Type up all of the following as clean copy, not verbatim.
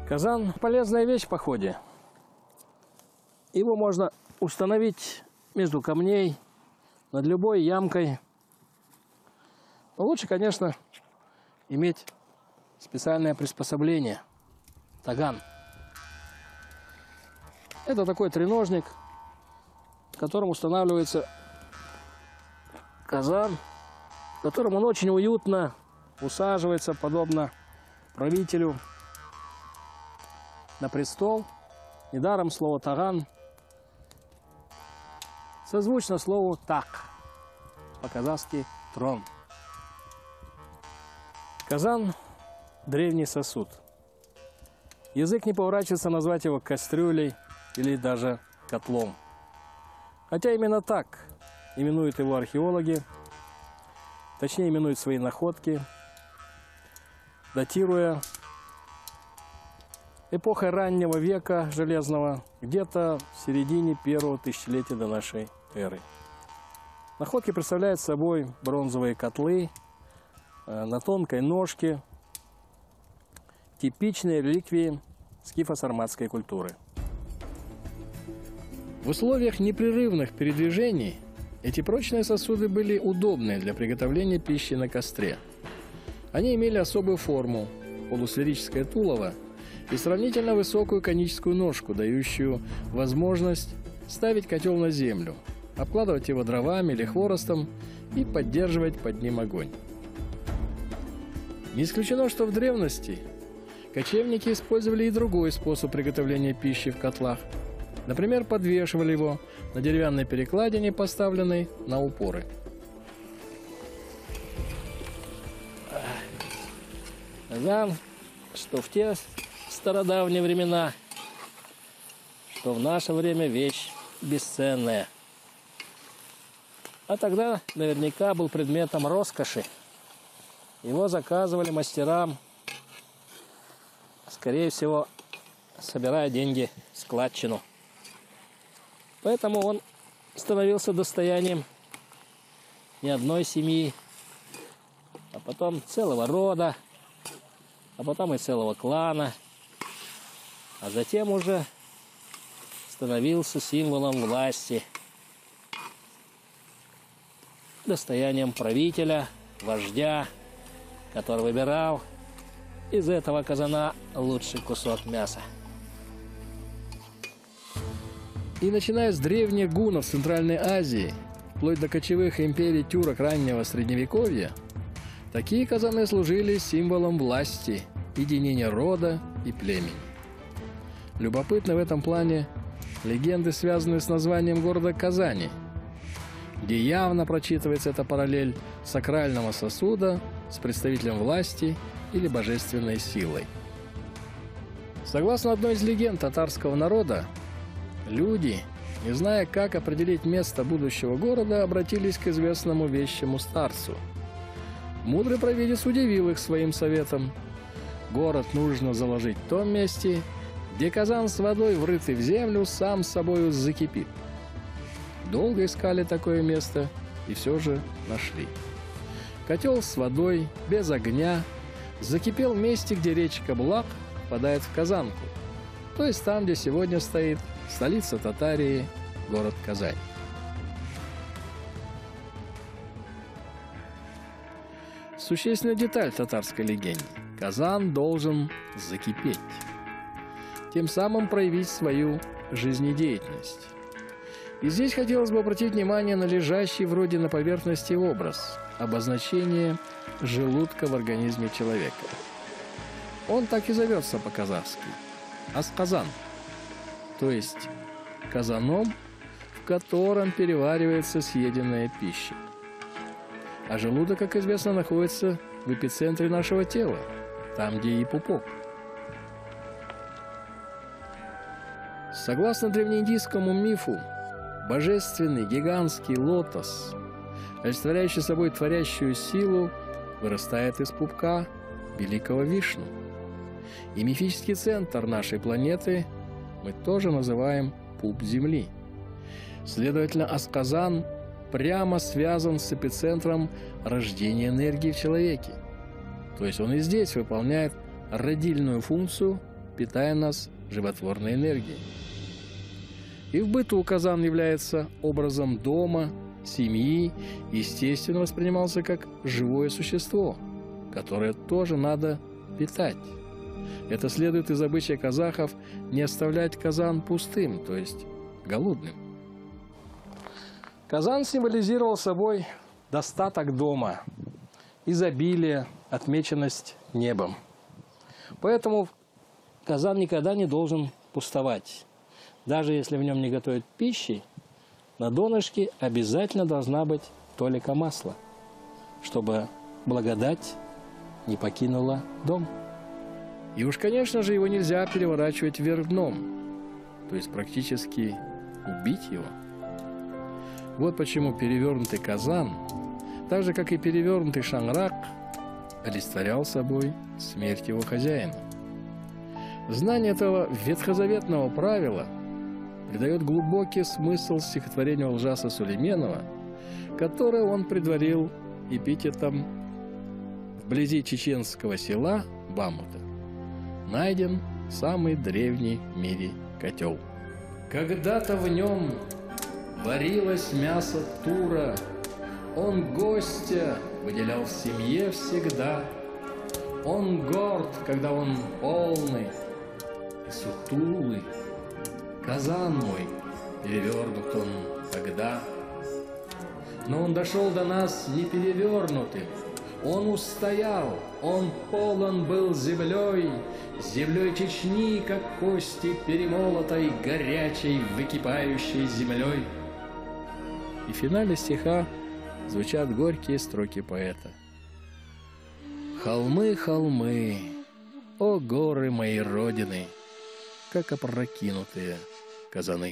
Казан – полезная вещь в походе. Его можно установить между камней, над любой ямкой. Но лучше, конечно, иметь специальное приспособление – таган. Это такой треножник, в котором устанавливается казан, в котором он очень уютно усаживается, подобно правителю, на престол. Недаром слово «таган» созвучно слову «так», по-казахски «трон». Казан – древний сосуд. Язык не поворачивается назвать его кастрюлей или даже котлом. Хотя именно так именуют его археологи, точнее именуют свои находки, датируя эпохой раннего века железного, где-то в середине первого тысячелетия до нашей эры. Находки представляют собой бронзовые котлы на тонкой ножке, типичные реликвии скифо-сарматской культуры. В условиях непрерывных передвижений эти прочные сосуды были удобны для приготовления пищи на костре. Они имели особую форму – полусферическое тулово и сравнительно высокую коническую ножку, дающую возможность ставить котел на землю, обкладывать его дровами или хворостом и поддерживать под ним огонь. Не исключено, что в древности кочевники использовали и другой способ приготовления пищи в котлах. Например, подвешивали его на деревянной перекладине, поставленной на упоры. Казан, что в те стародавние времена, что в наше время вещь бесценная. А тогда наверняка был предметом роскоши. Его заказывали мастерам, скорее всего, собирая деньги в складчину. Поэтому он становился достоянием не одной семьи, а потом целого рода, а потом и целого клана, а затем уже становился символом власти, достоянием правителя, вождя, который выбирал из этого казана лучший кусок мяса. И начиная с древних гуннов Центральной Азии, вплоть до кочевых империй тюрок раннего Средневековья, такие казаны служили символом власти, единения рода и племени. Любопытно в этом плане легенды, связанные с названием города Казани, где явно прочитывается эта параллель сакрального сосуда с представителем власти или божественной силой. Согласно одной из легенд татарского народа, люди, не зная, как определить место будущего города, обратились к известному вещему старцу. Мудрый провидец удивил их своим советом. Город нужно заложить в том месте, где казан с водой, врытый в землю, сам собою закипит. Долго искали такое место и все же нашли. Котел с водой, без огня, закипел в месте, где речка Булак впадает в Казанку, то есть там, где сегодня стоит столица Татарии, город Казань. Существенная деталь татарской легенды. Казан должен закипеть, тем самым проявить свою жизнедеятельность. И здесь хотелось бы обратить внимание на лежащий вроде на поверхности образ, обозначение желудка в организме человека. Он так и зовется по-казахски – асказан, то есть казаном, в котором переваривается съеденная пища. А желудок, как известно, находится в эпицентре нашего тела, там, где и пупок. Согласно древнеиндийскому мифу, божественный гигантский лотос, олицетворяющий собой творящую силу, вырастает из пупка великого Вишну. И мифический центр нашей планеты мы тоже называем пуп Земли. Следовательно, асказан прямо связан с эпицентром рождения энергии в человеке. То есть он и здесь выполняет родильную функцию, питая нас животворной энергией. И в быту казан является образом дома, семьи, естественно воспринимался как живое существо, которое тоже надо питать. Это следует из обычая казахов не оставлять казан пустым, то есть голодным. Казан символизировал собой достаток дома, изобилие, отмеченность небом. Поэтому казан никогда не должен пустовать. Даже если в нем не готовят пищи, на донышке обязательно должна быть толика масла, чтобы благодать не покинула дом. И уж, конечно же, его нельзя переворачивать вверх дном, то есть практически убить его. Вот почему перевернутый казан, так же, как и перевернутый шанрак, олицетворял собой смерть его хозяина. Знание этого ветхозаветного правила придает глубокий смысл стихотворению Ылжаса Сулейменова, которое он предварил эпитетом: вблизи чеченского села Бамута найден самый древний в мире котел. Когда-то в нем варилось мясо тура, он гостя выделял в семье всегда. Он горд, когда он полный и сутулый. Казан мой, перевернут он тогда. Но он дошел до нас не перевернутым. Он устоял, он полон был землей, землей Чечни, как кости перемолотой, горячей, выкипающей землей. И в финале стиха звучат горькие строки поэта. Холмы, холмы, о горы моей родины, как опрокинутые казаны.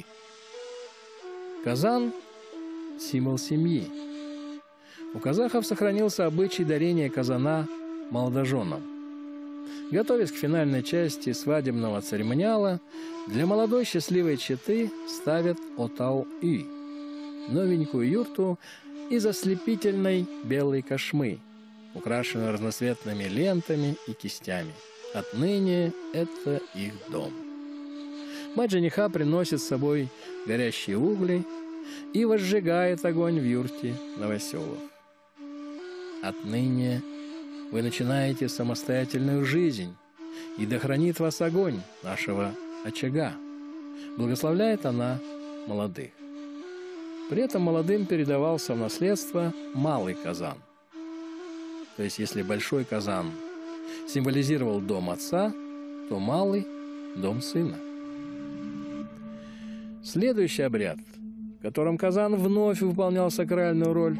Казан – символ семьи. У казахов сохранился обычай дарения казана молодоженам. Готовясь к финальной части свадебного церемониала, для молодой счастливой четы ставят отау-и – новенькую юрту из ослепительной белой кошмы, украшенную разноцветными лентами и кистями. Отныне это их дом. Мать жениха приносит с собой горящие угли и возжигает огонь в юрте новоселов. Отныне вы начинаете самостоятельную жизнь, и да хранит вас огонь нашего очага. Благословляет она молодых. При этом молодым передавался в наследство малый казан. То есть, если большой казан символизировал дом отца, то малый – дом сына. Следующий обряд, в котором казан вновь выполнял сакральную роль,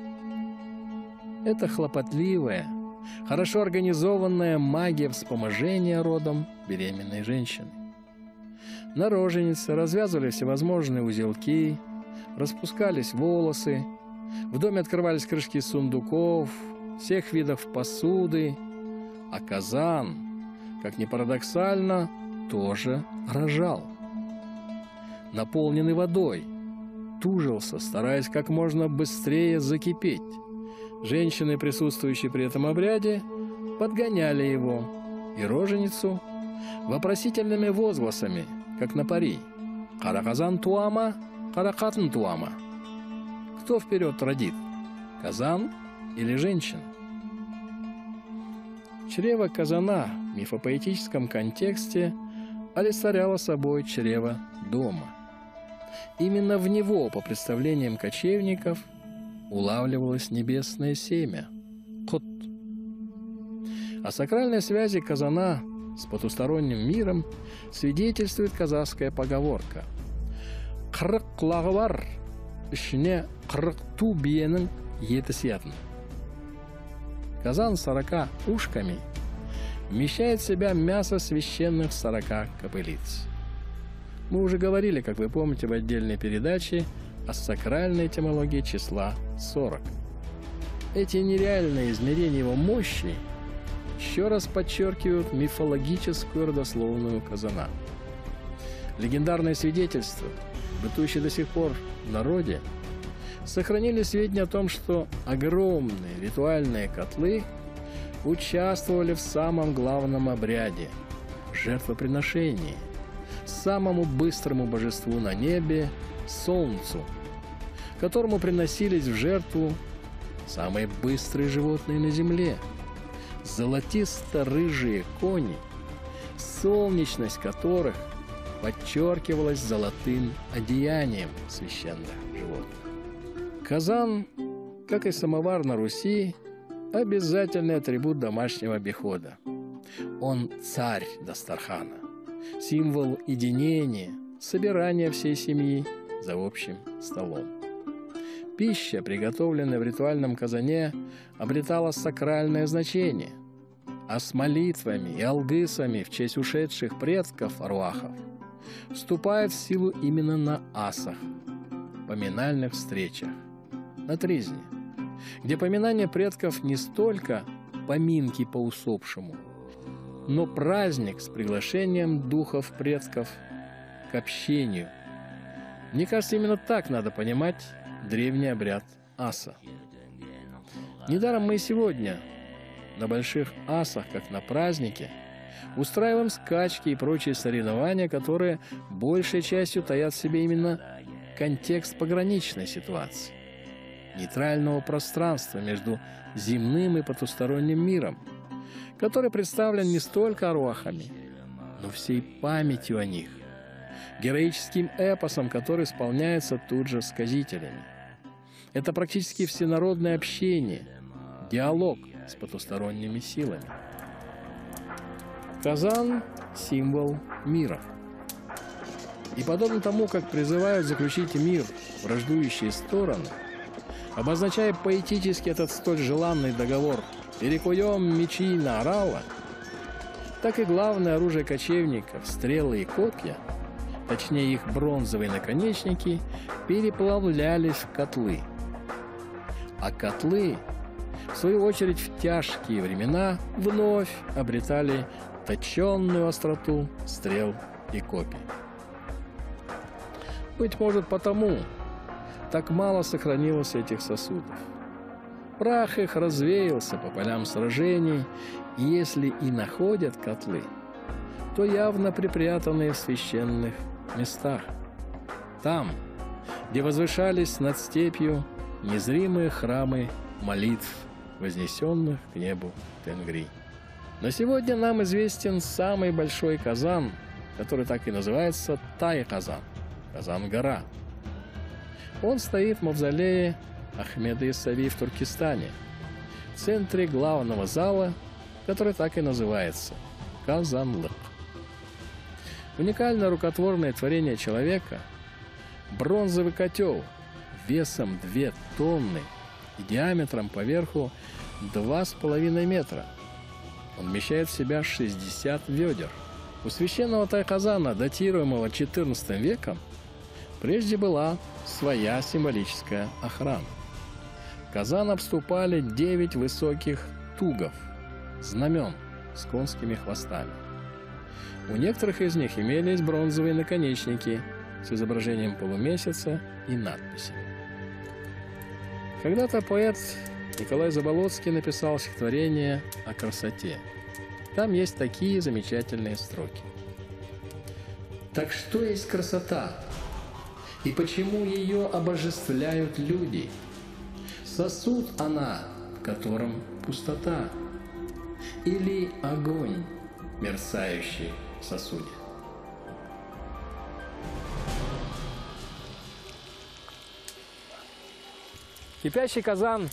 это хлопотливая, хорошо организованная магия вспоможения родом беременной женщины. На роженице развязывали всевозможные узелки, распускались волосы, в доме открывались крышки сундуков, всех видов посуды, а казан, как ни парадоксально, тоже рожал. Наполненный водой, тужился, стараясь как можно быстрее закипеть. Женщины, присутствующие при этом обряде, подгоняли его и роженицу вопросительными возгласами, как на пари: «Караказан туама, каракатын туама». Кто вперед родит, казан или женщина? Чрево казана в мифопоэтическом контексте олицетворяло собой чрево дома. Именно в него, по представлениям кочевников, улавливалось небесное семя – кот. О сакральной связи казана с потусторонним миром свидетельствует казахская поговорка: «Қырық құлағы бар, ішіне қырық ту биенің еті сиятын». Казан с 40 ушками вмещает в себя мясо священных 40 кобылиц. Мы уже говорили, как вы помните, в отдельной передаче о сакральной этимологии числа 40. Эти нереальные измерения его мощи еще раз подчеркивают мифологическую родословную казана. Легендарные свидетельства, бытующие до сих пор в народе, сохранили сведения о том, что огромные ритуальные котлы участвовали в самом главном обряде в жертвоприношении самому быстрому божеству на небе – Солнцу, которому приносились в жертву самые быстрые животные на земле – золотисто-рыжие кони, солнечность которых подчеркивалась золотым одеянием священных животных. Казан, как и самовар на Руси, обязательный атрибут домашнего обихода. Он царь Дастархана, символ единения, собирания всей семьи за общим столом. Пища, приготовленная в ритуальном казане, обретала сакральное значение, а с молитвами и алгысами в честь ушедших предков арвахов вступает в силу именно на асах, поминальных встречах, на тризне, где поминание предков не столько поминки по усопшему, но праздник с приглашением духов предков к общению. Мне кажется, именно так надо понимать древний обряд аса. Недаром мы и сегодня на больших асах, как на празднике, устраиваем скачки и прочие соревнования, которые большей частью таят в себе именно контекст пограничной ситуации, нейтрального пространства между земным и потусторонним миром, который представлен не столько арвахами, но всей памятью о них, героическим эпосом, который исполняется тут же сказителями. Это практически всенародное общение, диалог с потусторонними силами. Казан – символ мира. И подобно тому, как призывают заключить мир враждующие стороны, обозначая поэтически этот столь желанный договор «перекуем мечи на орала», так и главное оружие кочевников – стрелы и копья, точнее их бронзовые наконечники, переплавлялись в котлы. А котлы, в свою очередь, в тяжкие времена вновь обретали точенную остроту стрел и копий. Быть может, потому так мало сохранилось этих сосудов. Прах их развеялся по полям сражений, и если и находят котлы, то явно припрятанные в священных местах. Там, где возвышались над степью незримые храмы молитв, вознесенных к небу Тенгри. Но сегодня нам известен самый большой казан, который так и называется Тай-Казан, Казан-гора. Он стоит в мавзолее Ахмеда Исави в Туркестане, в центре главного зала, который так и называется Казанлык. Уникальное рукотворное творение человека – бронзовый котел весом 2 тонны и диаметром поверху 2,5 метра. Он вмещает в себя 60 ведер. У священного Тай-Казана, датируемого XIV веком, прежде была своя символическая охрана. Казан обступали 9 высоких тугов, знамен с конскими хвостами. У некоторых из них имелись бронзовые наконечники с изображением полумесяца и надписями. Когда-то поэт Николай Заболоцкий написал стихотворение о красоте. Там есть такие замечательные строки. «Так что есть красота? И почему ее обожествляют люди? Сосуд она, в котором пустота, или огонь, мерцающий в сосуде?» Кипящий казан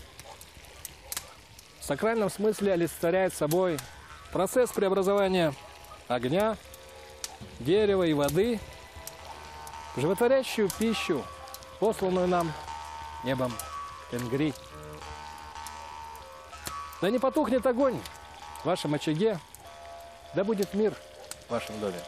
в сакральном смысле олицетворяет собой процесс преобразования огня, дерева и воды в животворящую пищу, посланную нам небом Тенгри. Да не потухнет огонь в вашем очаге, да будет мир в вашем доме.